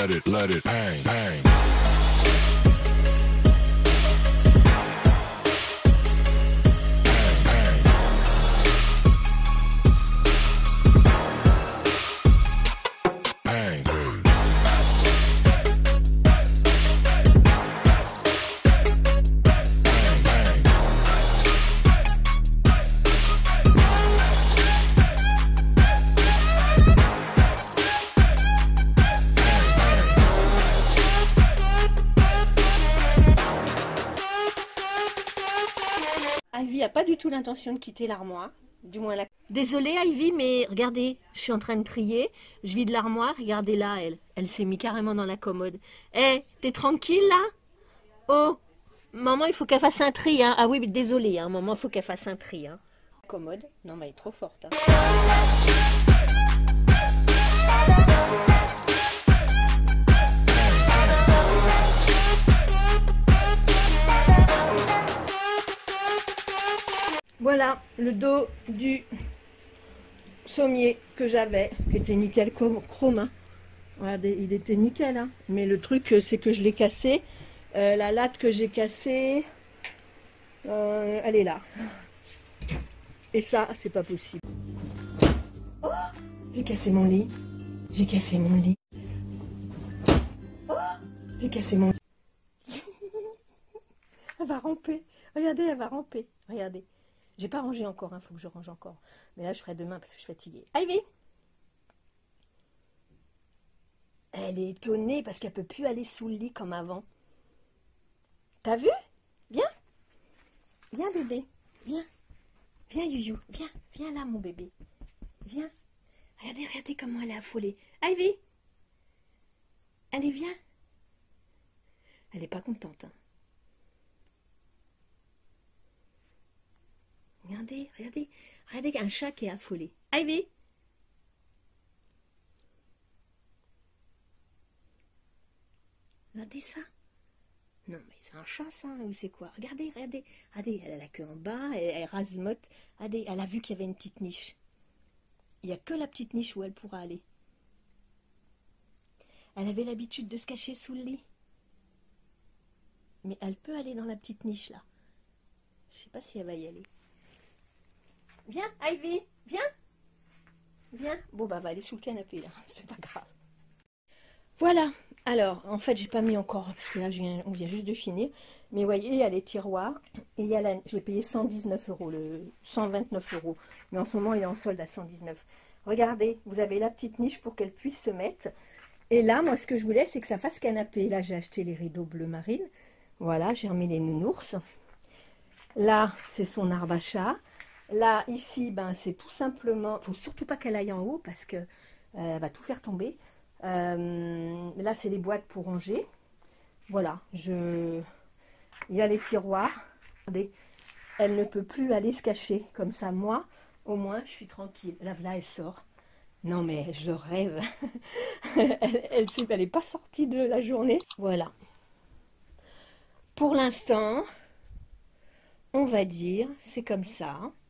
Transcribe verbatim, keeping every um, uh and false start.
let it, let it bang, bang. Ivy a pas du tout l'intention de quitter l'armoire, du moins la... Désolée Ivy, mais regardez, je suis en train de trier, je vide l'armoire, regardez là, elle, elle s'est mise carrément dans la commode. Eh, hey, t'es tranquille là? Oh, maman, il faut qu'elle fasse un tri, hein. Ah oui, mais désolée, hein, maman, il faut qu'elle fasse un tri, hein. Commode, non mais elle est trop forte, hein. Voilà le dos du sommier que j'avais, qui était nickel comme chrome. Hein. Regardez, il était nickel. Hein. Mais le truc, c'est que je l'ai cassé. Euh, la latte que j'ai cassée, euh, elle est là. Et ça, c'est pas possible. Oh, j'ai cassé mon lit. J'ai cassé mon lit. Oh, j'ai cassé mon lit. Elle va ramper. Regardez, elle va ramper. Regardez. J'ai pas rangé encore, il hein, faut que je range encore. Mais là, je ferai demain parce que je suis fatiguée. Ivy! Elle est étonnée parce qu'elle peut plus aller sous le lit comme avant. T'as vu? Viens! Viens, bébé. Viens. Viens, Youyou. Viens. Viens là, mon bébé. Viens. Regardez, regardez comment elle est affolée. Ivy! Allez, viens. Elle est pas contente, hein. Regardez, regardez, regardez un chat qui est affolé. Ivy! Regardez ça. Non, mais c'est un chat, ça, ou c'est quoi? Regardez, regardez, regardez, elle a la queue en bas, elle, elle rasimote. Regardez, elle a vu qu'il y avait une petite niche. Il n'y a que la petite niche où elle pourra aller. Elle avait l'habitude de se cacher sous le lit. Mais elle peut aller dans la petite niche, là. Je ne sais pas si elle va y aller. Viens, Ivy, viens. Viens. Bon, bah, elle va aller sous le canapé, là. C'est pas grave. Voilà. Alors, en fait, j'ai pas mis encore, parce que là, je viens, on vient juste de finir. Mais vous voyez, il y a les tiroirs. Et il y a la, je l'ai payé cent dix-neuf euros, le cent vingt-neuf euros. Mais en ce moment, il est en solde à cent dix-neuf. Regardez, vous avez la petite niche pour qu'elle puisse se mettre. Et là, moi, ce que je voulais, c'est que ça fasse canapé. Là, j'ai acheté les rideaux bleu marine. Voilà, j'ai remis les nounours. Là, c'est son arbre à chat. Là, ici, ben, c'est tout simplement... Il ne faut surtout pas qu'elle aille en haut parce qu'elle euh, va tout faire tomber. Euh, là, c'est les boîtes pour ranger. Voilà, je... il y a les tiroirs. Regardez, elle ne peut plus aller se cacher. Comme ça, moi, au moins, je suis tranquille. Là, là, elle sort. Non, mais je rêve. elle elle n'est pas sortie de la journée. Voilà. Pour l'instant, on va dire, c'est comme ça.